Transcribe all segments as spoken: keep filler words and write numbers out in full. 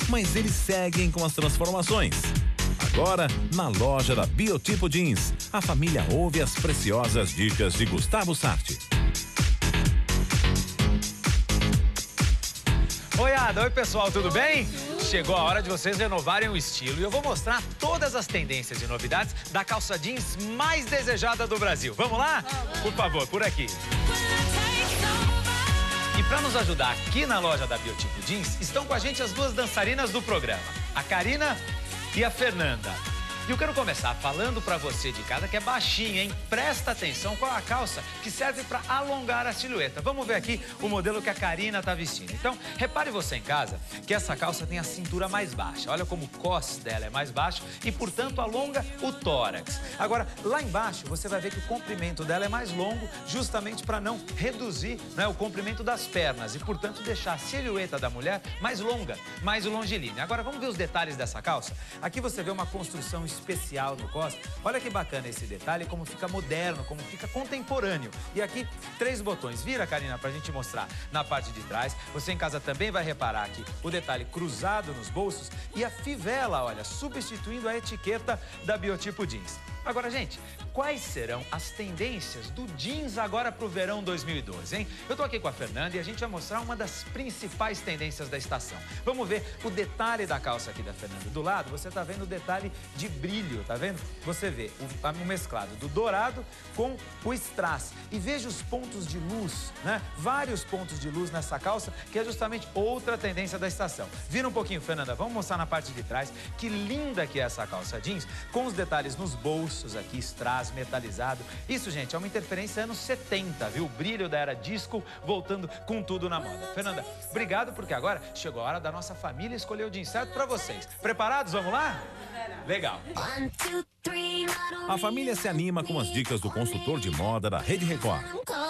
mas eles seguem com as transformações. Agora, na loja da Biotipo Jeans, a família ouve as preciosas dicas de Gustavo Sarti. Oi, Ada. Oi, pessoal, tudo bem? Chegou a hora de vocês renovarem o estilo e eu vou mostrar todas as tendências e novidades da calça jeans mais desejada do Brasil. Vamos lá? Por favor, por aqui. E para nos ajudar aqui na loja da Biotipo Jeans, estão com a gente as duas dançarinas do programa, a Karina e a Fernanda. E eu quero começar falando pra você de casa que é baixinha, hein? Presta atenção qual a calça que serve pra alongar a silhueta. Vamos ver aqui o modelo que a Karina tá vestindo. Então, repare você em casa que essa calça tem a cintura mais baixa. Olha como o cos dela é mais baixo e, portanto, alonga o tórax. Agora, lá embaixo, você vai ver que o comprimento dela é mais longo, justamente para não reduzir, né, o comprimento das pernas e, portanto, deixar a silhueta da mulher mais longa, mais longilínea. Agora, vamos ver os detalhes dessa calça? Aqui você vê uma construção especial no cos. Olha que bacana esse detalhe, como fica moderno, como fica contemporâneo. E aqui, três botões. Vira, Karina, pra gente mostrar na parte de trás. Você em casa também vai reparar aqui o detalhe cruzado nos bolsos e a fivela, olha, substituindo a etiqueta da Biotipo Jeans. Agora, gente, quais serão as tendências do jeans agora pro verão dois mil e doze, hein? Eu tô aqui com a Fernanda e a gente vai mostrar uma das principais tendências da estação. Vamos ver o detalhe da calça aqui da Fernanda. Do lado, você tá vendo o detalhe de brilho, tá vendo? Você vê o, o mesclado do dourado com o strass. E veja os pontos de luz, né? Vários pontos de luz nessa calça, que é justamente outra tendência da estação. Vira um pouquinho, Fernanda, vamos mostrar na parte de trás que linda que é essa calça jeans, com os detalhes nos bolsos aqui, strass metalizado. Isso, gente, é uma interferência anos setenta, viu? O brilho da era disco voltando com tudo na moda. Fernanda, obrigado, porque agora chegou a hora da nossa família escolher o jeans certo pra vocês. Preparados? Vamos lá? Legal. A família se anima com as dicas do consultor de moda da Rede Record.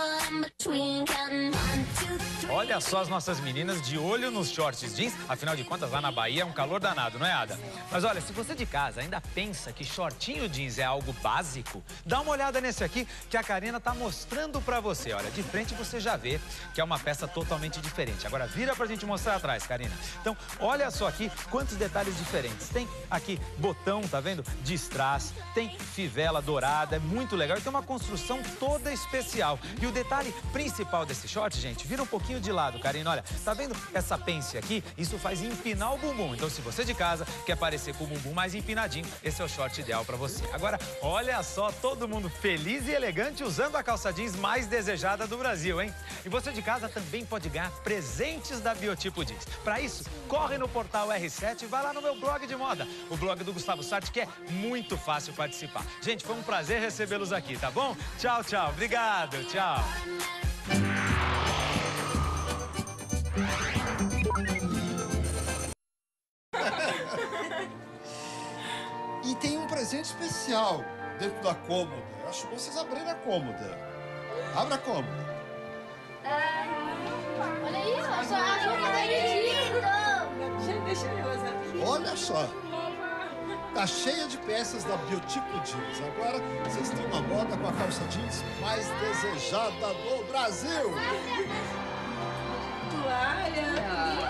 Olha só as nossas meninas de olho nos shorts jeans. Afinal de contas, lá na Bahia é um calor danado, não é, Ada? Mas olha, se você de casa ainda pensa que shortinho jeans é algo básico, dá uma olhada nesse aqui que a Karina tá mostrando pra você. Olha, de frente você já vê que é uma peça totalmente diferente. Agora vira pra gente mostrar atrás, Karina. Então, olha só aqui quantos detalhes diferentes. Tem aqui botão, tá vendo? De strass, tem fivela dourada, é muito legal. E tem uma construção toda especial. E o detalhe principal desse short, gente, vira um pouquinho de lado, Karina. Olha, tá vendo essa pence aqui? Isso faz empinar o bumbum. Então, se você de casa quer parecer com o bumbum mais empinadinho, esse é o short ideal pra você. Agora, olha só, todo mundo feliz e elegante usando a calça jeans mais desejada do Brasil, hein? E você de casa também pode ganhar presentes da Biotipo Jeans. Pra isso, corre no portal R sete e vai lá no meu blog de moda, o blog do Gustavo Sarti, que é muito fácil participar. Gente, foi um prazer recebê-los aqui, tá bom? Tchau, tchau. Obrigado, tchau. E tem um presente especial dentro da cômoda. Eu acho bom vocês abrirem a cômoda. Abra a cômoda. Ai, olha isso, só a cômoda de Deixa eu aqui. Olha só. Tá cheia de peças da Biotipo Jeans. Agora vocês estão na moda com a calça jeans mais desejada do Brasil. Toalha.